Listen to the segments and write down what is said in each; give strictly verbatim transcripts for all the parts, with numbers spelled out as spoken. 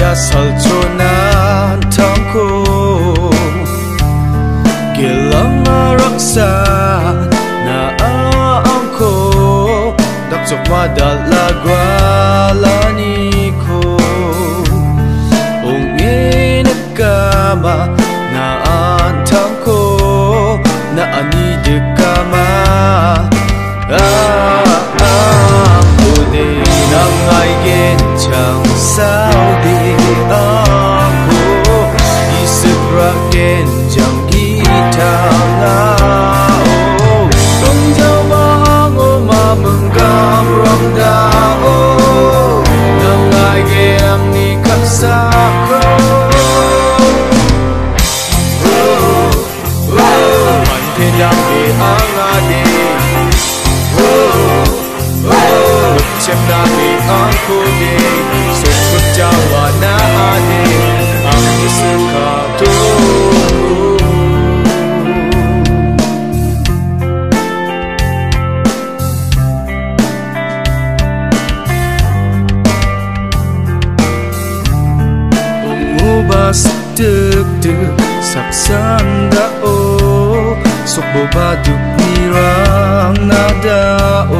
salchonan tangko gilang raksa na angko dakjok madalagwalani ko ongin kama na antangko na anidekama ah ah ode nang ai genchang saudi aku isepra genjang gitanga oh kong jawa ngo ma menggam ramda oh nang ai gem ni kaksako oh oh mantenang di angade Cem nabi aku ni Sukut Jawa na ade Aku suka tunggu Umubas deg-deg Saksan dao Sukbo baduk nirang nadao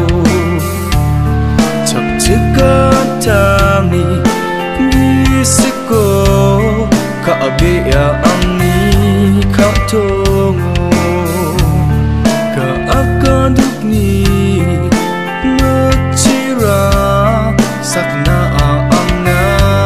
Cekatami bisiko kaabia angni katongo kaakaduk ni macira sakna angna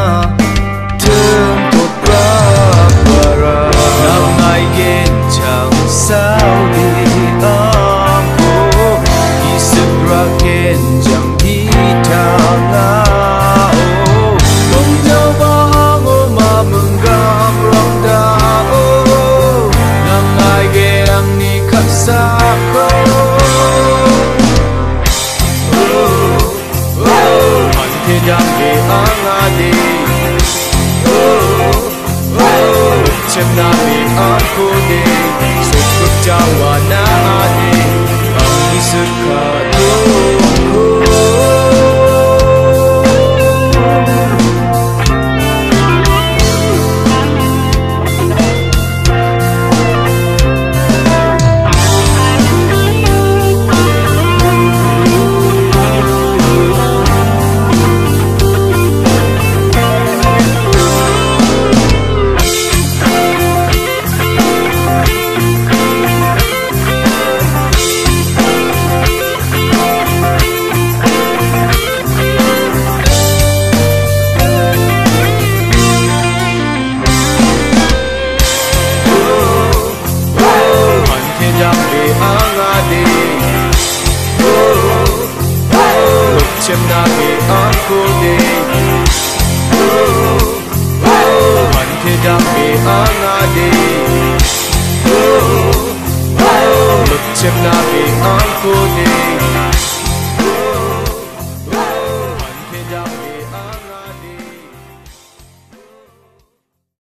tempat rabara namai genjang saudi aku isebra genjang Tanga oh kong jawa ngo ma menggam ramda oh nang ai geang ni kaksako oh oh mante dambe angade oh oh cem nabi aku de sukut jawa na ade ang suka tunggu Cem nabi aku de oh oh mante dambe angade